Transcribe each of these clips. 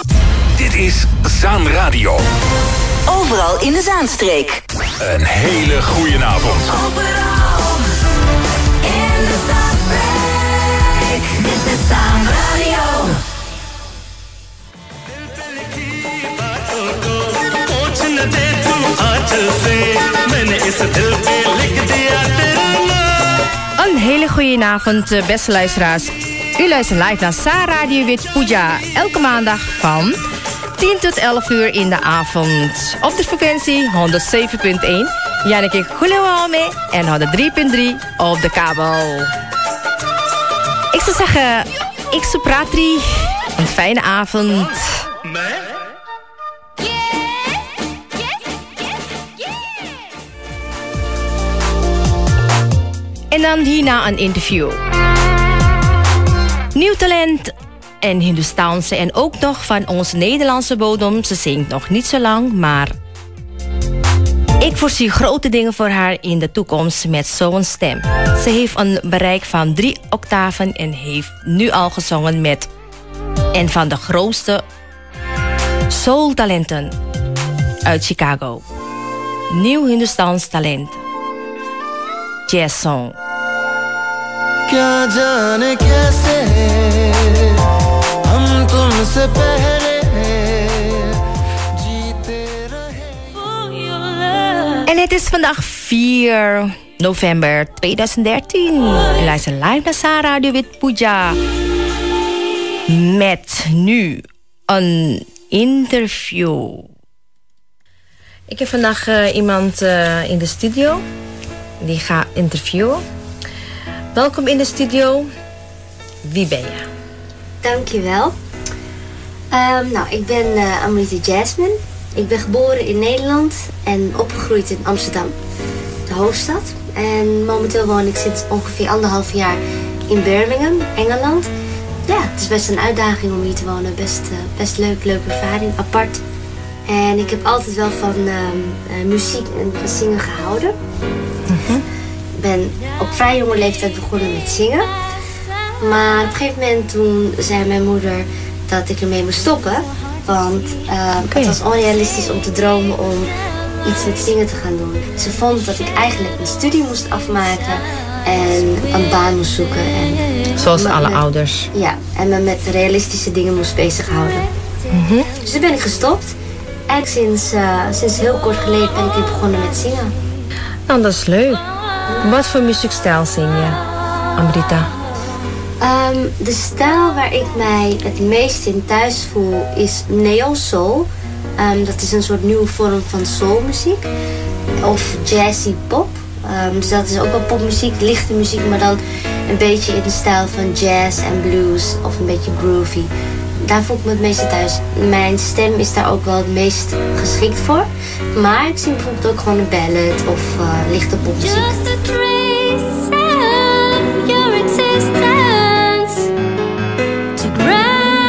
Dit is Zaan Radio. Overal in de Zaanstreek. Een hele goede avond. Overal in de Zaanstreek. Dit is Zaan Radio. Een hele goede avond, beste luisteraars. U luistert live naar Zaan Radio with Pooja. Elke maandag van 10 tot 11 uur in de avond. Op de frequentie 107.1. Janneke Goelewame en 103.3 op de kabel. Ik zou zeggen, ik supratri. Een fijne avond. En dan hierna een interview. Nieuw talent en Hindoestaanse en ook nog van onze Nederlandse bodem. Ze zingt nog niet zo lang, maar ik voorzie grote dingen voor haar in de toekomst met zo'n stem. Ze heeft een bereik van 3 octaven en heeft nu al gezongen met een van de grootste soultalenten uit Chicago. Nieuw Hindoestaans talent. Jazz song. क्या जाने कैसे हम तुमसे पहले जीते रहे. En het is vandaag 4 november 2013. Je luistert live naar Zaan Radio with Pooja. Met nu een interview. Ik heb vandaag iemand in de studio. Die gaat interviewen. Welkom in de studio. Wie ben je? Dankjewel. Ik ben Amrita Jasmine. Ik ben geboren in Nederland en opgegroeid in Amsterdam, de hoofdstad. En momenteel woon ik sinds ongeveer 1,5 jaar in Birmingham, Engeland. Ja, het is best een uitdaging om hier te wonen. Best leuke ervaring, apart. En ik heb altijd wel van muziek en van zingen gehouden. Ik ben op vrij jonge leeftijd begonnen met zingen. Maar op een gegeven moment toen zei mijn moeder dat ik ermee moest stoppen. Want het was onrealistisch om te dromen om iets met zingen te gaan doen. Ze vond dat ik eigenlijk een studie moest afmaken en een baan moest zoeken. En zoals alle ouders. Ja, en me met realistische dingen moest bezighouden. Dus toen ben ik gestopt. Eigenlijk sinds heel kort geleden ben ik weer begonnen met zingen. Nou, dat is leuk. Wat voor muziekstijl zing je, Amrita? De stijl waar ik mij het meest in thuis voel is neo soul. Dat is een soort nieuwe vorm van soulmuziek. Of jazzy pop. Dus dat is ook wel popmuziek, lichte muziek, maar dan een beetje in de stijl van jazz en blues of een beetje groovy. Daar voel ik me het meeste thuis. Mijn stem is daar ook wel het meest geschikt voor. Maar ik zing bijvoorbeeld ook gewoon een ballad of lichte popmuziek. Just a trace of your existence to grow.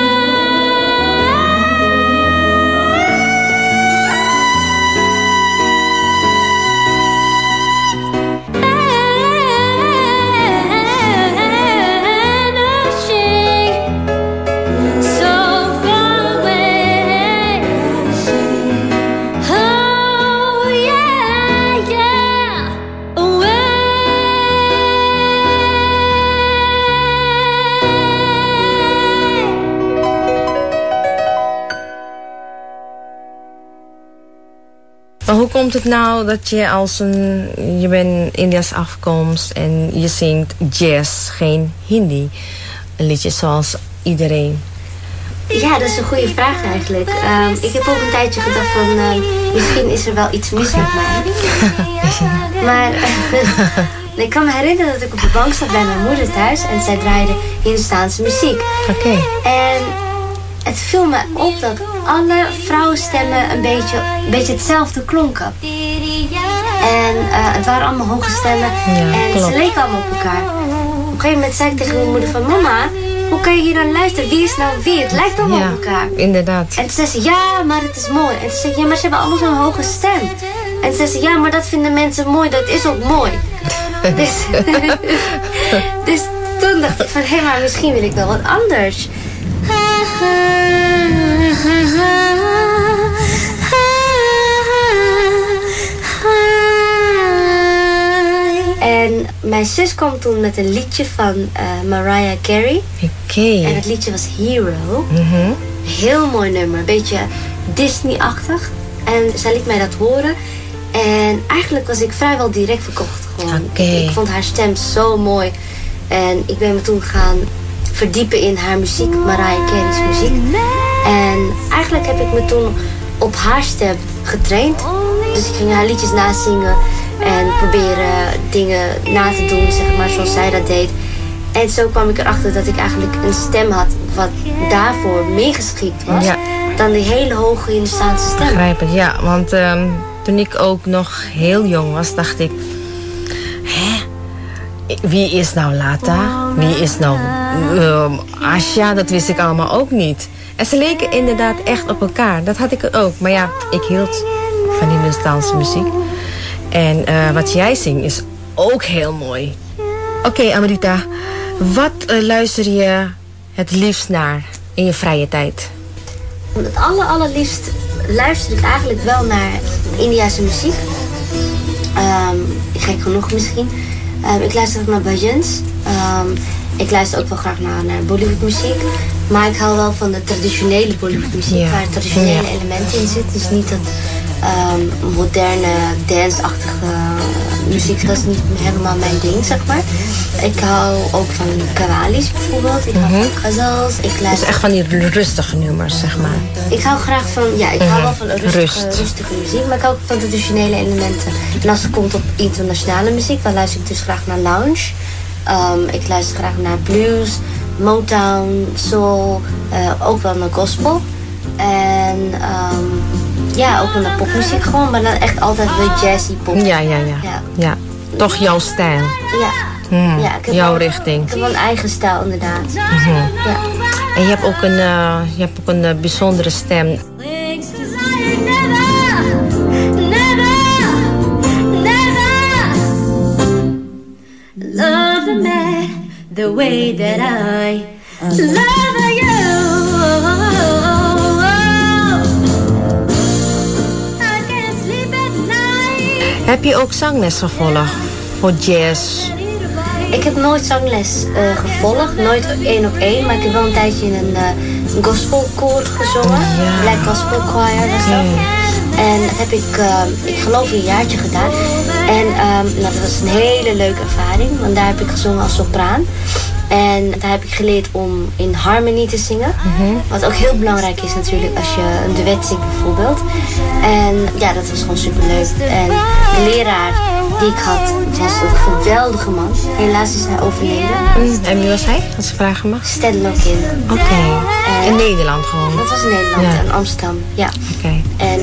Maar hoe komt het nou dat je je bent India's afkomst en je zingt jazz, geen Hindi? Een liedje zoals iedereen. Ja, dat is een goede vraag eigenlijk. Ik heb ook een tijdje gedacht van misschien is er wel iets mis met mij. Maar ik kan me herinneren dat ik op de bank zat bij mijn moeder thuis en zij draaide Hindoestaanse muziek. Oké. En het viel me op dat alle vrouwenstemmen een beetje hetzelfde klonken. En het waren allemaal hoge stemmen en klopt. ze leken allemaal op elkaar. Op een gegeven moment zei ik tegen mijn moeder van mama, hoe kan je hier naar luisteren? Wie is nou wie? Het lijkt allemaal op elkaar. Inderdaad. En toen zei ze, ja, maar het is mooi. En toen zei ik, ja, maar ze hebben allemaal zo'n hoge stem. En toen zei ze, ja, maar dat vinden mensen mooi. Dat is ook mooi. dus toen dacht ik van, hé, maar misschien wil ik wel wat anders. Mijn zus kwam toen met een liedje van Mariah Carey. Oké. En het liedje was Hero. Mhm. Heel mooi nummer, een beetje Disney-achtig. En zij liet mij dat horen. En eigenlijk was ik vrijwel direct verkocht. Gewoon. Oké. Ik vond haar stem zo mooi. En ik ben me toen gaan verdiepen in haar muziek, Mariah Carey's muziek. En eigenlijk heb ik me toen op haar stem getraind. Dus ik ging haar liedjes nazingen en proberen dingen na te doen, zeg maar, zoals zij dat deed. En zo kwam ik erachter dat ik eigenlijk een stem had wat daarvoor meer geschikt was dan die hele hoge Hindoestaanse stem. Begrijp ik, ja. Want toen ik ook nog heel jong was, dacht ik... Wie is nou Lata? Wie is nou Asha? Dat wist ik allemaal ook niet. En ze leken inderdaad echt op elkaar. Dat had ik ook. Maar ja, ik hield van die Hindoestaanse muziek. En wat jij zingt is ook heel mooi. Oké, Amrita. Wat luister je het liefst naar in je vrije tijd? Het allerliefst luister ik eigenlijk wel naar Indiase muziek. Gek genoeg misschien. Ik luister ook naar bhajans. Ik luister ook wel graag naar Bollywood muziek. Maar ik hou wel van de traditionele Bollywood muziek. Waar traditionele elementen in zitten. Dus niet dat moderne, dance-achtige muziek. Dat is niet helemaal mijn ding, zeg maar. Ik hou ook van kawali's bijvoorbeeld. Ik hou van ghazals. Ik luister... Dus echt van die rustige nummers, zeg maar. Ik hou graag van, ik hou wel van rustige muziek, maar ik hou ook van traditionele elementen. En als het komt op internationale muziek, dan luister ik dus graag naar lounge. Ik luister graag naar blues, Motown, soul, ook wel naar gospel. En ook wel naar popmuziek gewoon, maar dan echt altijd de jazzy pop. Ja. Toch jouw stijl. Ja, ik heb jouw richting. Ik heb wel een eigen stijl inderdaad. Ja. En je hebt ook een bijzondere stem. Love a man the way that I love you. I can't sleep at night. Heb je ook zangles gevolgd voor jazz? Ik heb nooit zangles gevolgd, nooit 1 op 1, maar ik heb wel een tijdje in een gospelkoor gezongen. Black Gospel Choir was dat. En dat heb ik geloof een jaartje gedaan. En dat was een hele leuke ervaring, want daar heb ik gezongen als sopraan. En daar heb ik geleerd om in harmony te zingen. Wat ook heel belangrijk is natuurlijk als je een duet zingt bijvoorbeeld. En ja, dat was gewoon superleuk. En de leraar die ik had was een geweldige man. Helaas is hij overleden. En wie was hij, als ik vragen mag? Stan Lokin. Oké. In Nederland gewoon? Dat was in Nederland, in Amsterdam. Ja. Oké. En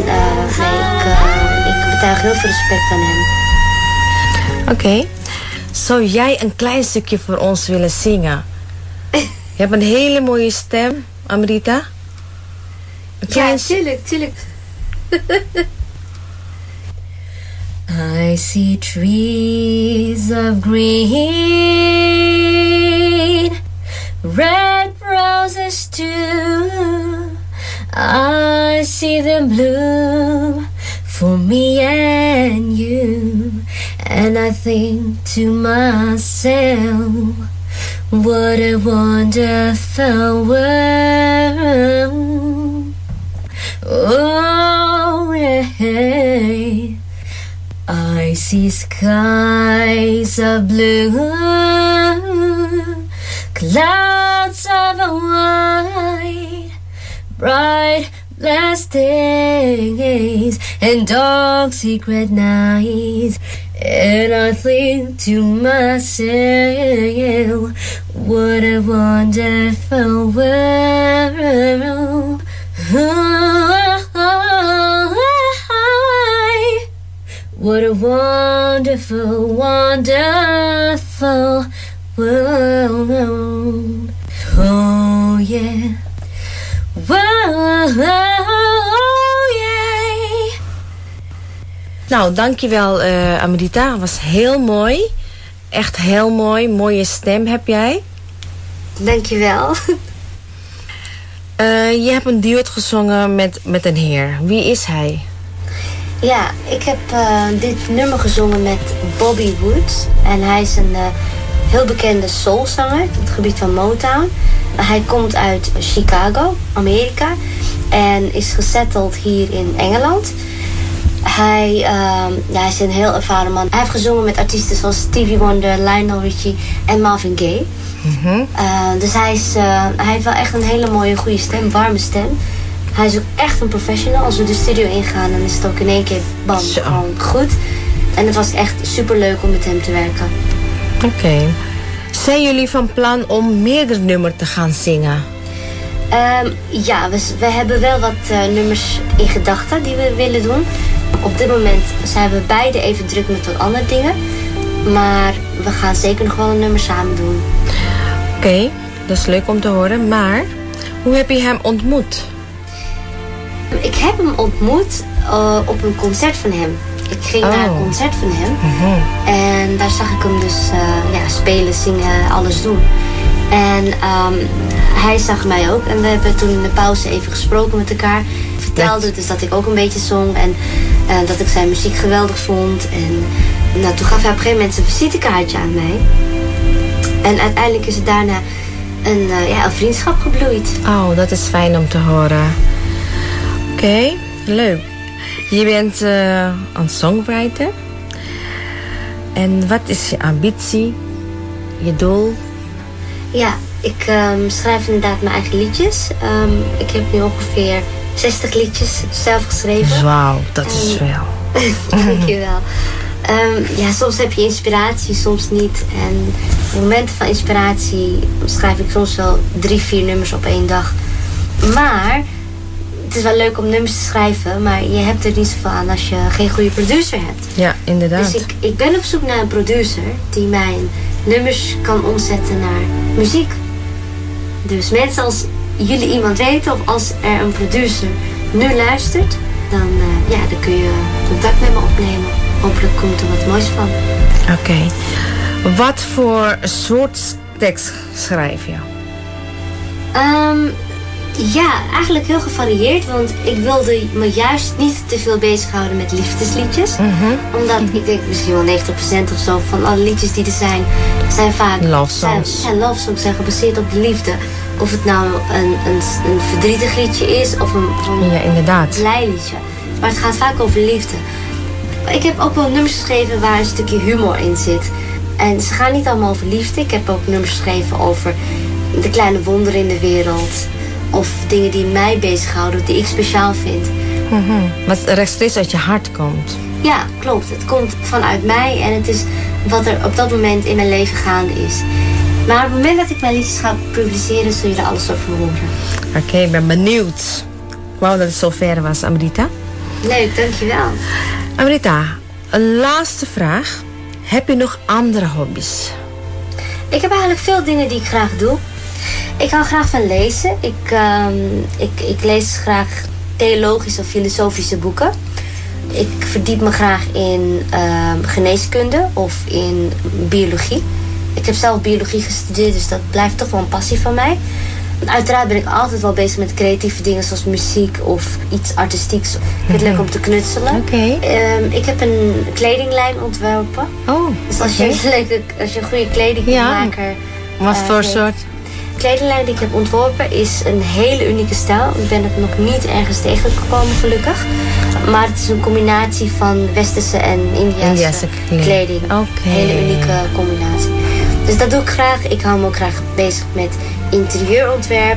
ik betuig heel veel respect aan hem. Oké. Zou jij een klein stukje voor ons willen zingen? Je hebt een hele mooie stem, Amrita. Ja, tuurlijk. I see trees of green, red roses too. I see them bloom for me and you. And I think to myself, what a wonderful world. Oh, yeah. I see skies of blue, clouds of white, bright blessed days, and dark secret nights. And I think to myself, what a wonderful world. What a wonderful, wonderful world. Oh yeah. Whoa, yeah. Nou, dankjewel Amrita. Was heel mooi. Echt heel mooi. Mooie stem heb jij. Dankjewel. Je hebt een duet gezongen met een heer. Wie is hij? Ja, ik heb dit nummer gezongen met Bobby Woods. En hij is een heel bekende soulzanger op het gebied van Motown. Hij komt uit Chicago, Amerika. En is gesetteld hier in Engeland. Hij is een heel ervaren man. Hij heeft gezongen met artiesten zoals Stevie Wonder, Lionel Richie en Marvin Gaye. Dus hij heeft wel echt een hele mooie, goede stem, warme stem. Hij is ook echt een professional. Als we de studio ingaan, dan is het ook in één keer bam, gewoon goed. En het was echt super leuk om met hem te werken. Oké. Zijn jullie van plan om meerdere nummers te gaan zingen? Ja, we hebben wel wat nummers in gedachten die we willen doen. Op dit moment zijn we beide even druk met wat andere dingen. Maar we gaan zeker nog wel een nummer samen doen. Oké, dat is leuk om te horen. Maar hoe heb je hem ontmoet? Ik heb hem ontmoet op een concert van hem. Ik ging naar een concert van hem. En daar zag ik hem dus spelen, zingen, alles doen. En hij zag mij ook. En we hebben toen in de pauze even gesproken met elkaar. Ik vertelde dus dat ik ook een beetje zong. En dat ik zijn muziek geweldig vond. En toen gaf hij op een gegeven moment zijn visitekaartje aan mij. En uiteindelijk is het daarna een vriendschap gebloeid. Oh, dat is fijn om te horen. Oké, leuk. Je bent een songwriter. En wat is je ambitie? Je doel? Ja, ik schrijf inderdaad mijn eigen liedjes. Ik heb nu ongeveer 60 liedjes zelf geschreven. Wauw, dat is veel. Dankjewel. Soms heb je inspiratie, soms niet. En in momenten van inspiratie schrijf ik soms wel 3-4 nummers op 1 dag. Maar het is wel leuk om nummers te schrijven, maar je hebt er niet zoveel aan als je geen goede producer hebt. Ja, inderdaad. Dus ik ben op zoek naar een producer die mijn nummers kan omzetten naar muziek. Dus mensen, als jullie iemand weten of als er een producer nu luistert, dan kun je contact met me opnemen. Hopelijk komt er wat moois van. Oké. Wat voor soort tekst schrijf je? Eigenlijk heel gevarieerd. Want ik wilde me juist niet te veel bezighouden met liefdesliedjes. Omdat ik denk misschien wel 90% of zo van alle liedjes die er zijn vaak love songs. Love songs zijn gebaseerd op de liefde. Of het nou een verdrietig liedje is of een blij liedje. Maar het gaat vaak over liefde. Ik heb ook wel nummers geschreven waar een stukje humor in zit. En ze gaan niet allemaal over liefde. Ik heb ook nummers geschreven over de kleine wonderen in de wereld. Of dingen die mij bezighouden, die ik speciaal vind. Wat rechtstreeks uit je hart komt. Ja, klopt. Het komt vanuit mij en het is wat er op dat moment in mijn leven gaande is. Maar op het moment dat ik mijn liedjes ga publiceren, zul je er alles over horen. Oké, ik ben benieuwd. Wauw, dat het zo ver was, Amrita. Leuk, dankjewel. Amrita, een laatste vraag. Heb je nog andere hobby's? Ik heb eigenlijk veel dingen die ik graag doe. Ik hou graag van lezen. Ik lees graag theologische of filosofische boeken. Ik verdiep me graag in geneeskunde of in biologie. Ik heb zelf biologie gestudeerd, dus dat blijft toch wel een passie van mij. Uiteraard ben ik altijd wel bezig met creatieve dingen zoals muziek of iets artistieks. Ik vind het leuk om te knutselen. Ik heb een kledinglijn ontworpen. Dus als je een goede kledingmaker... Wat voor soort? De kledinglijn die ik heb ontworpen is een hele unieke stijl. Ik ben het nog niet ergens tegengekomen, gelukkig. Maar het is een combinatie van westerse en Indiase kleding. Hele unieke combinatie. Dus dat doe ik graag. Ik hou me ook graag bezig met interieurontwerp.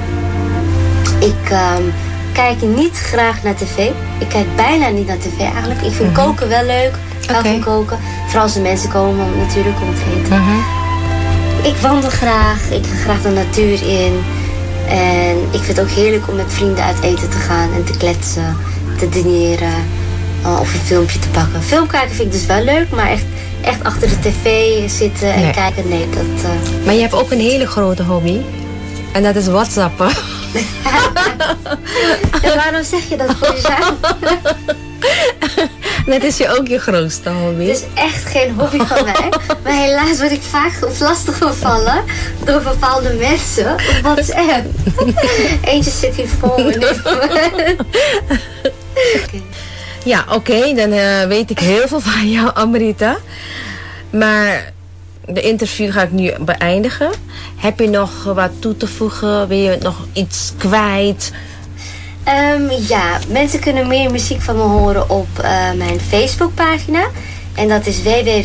Ik kijk niet graag naar tv. Ik kijk bijna niet naar tv eigenlijk. Ik vind koken wel leuk. Ik hou van koken. Vooral als de mensen komen natuurlijk om te eten. Ik wandel graag. Ik ga graag de natuur in. En ik vind het ook heerlijk om met vrienden uit eten te gaan en te kletsen, te dineren of een filmpje te pakken. Film kijken vind ik dus wel leuk, maar echt achter de tv zitten en kijken, nee, dat... Maar je hebt ook een hele grote hobby. En dat is WhatsAppen. En waarom zeg je dat voor jezelf? Dat is ook je grootste hobby. Het is echt geen hobby van mij. Maar helaas word ik vaak lastig gevallen door bepaalde mensen op WhatsApp. Eentje zit hier voor me. Ja, oké, dan weet ik heel veel van jou, Amrita. Maar de interview ga ik nu beëindigen. Heb je nog wat toe te voegen? Wil je nog iets kwijt? Ja, mensen kunnen meer muziek van me horen op mijn Facebookpagina. En dat is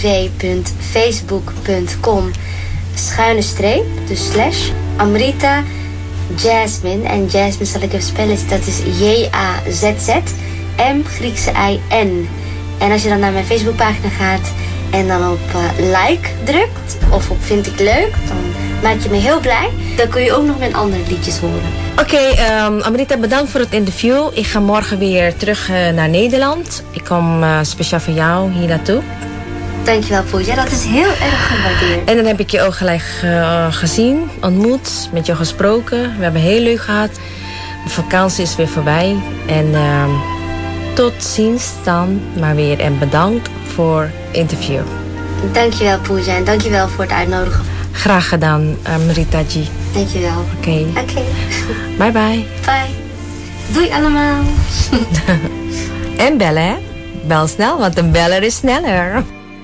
www.facebook.com/, dus /Amrita Jasmine. En Jasmine zal ik even spellen, dat is JAZZ-M Griekse I-N. En als je dan naar mijn Facebookpagina gaat en dan op like drukt of op vind ik leuk, dan maak je me heel blij. Dan kun je ook nog mijn andere liedjes horen. Oké, Amrita, bedankt voor het interview. Ik ga morgen weer terug naar Nederland. Ik kom speciaal voor jou hier naartoe. Dankjewel, Pooja. Dat is heel erg gewaardeerd. En dan heb ik je ook gelijk gezien, ontmoet, met jou gesproken. We hebben heel leuk gehad. De vakantie is weer voorbij. En tot ziens dan maar weer. En bedankt voor het interview. Dankjewel, Pooja. En dankjewel voor het uitnodigen. Graag gedaan, Amritaji. Dankjewel. Oké. Bye bye. Bye. Doei allemaal. En bellen, hè? Bel snel, want een beller is sneller.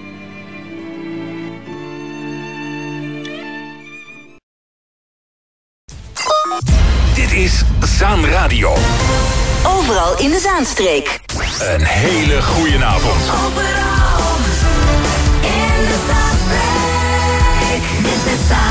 Dit is Zaan Radio. Overal in de Zaanstreek. Een hele goede avond. Overal in de Zaanstreek. Dit is Zaan.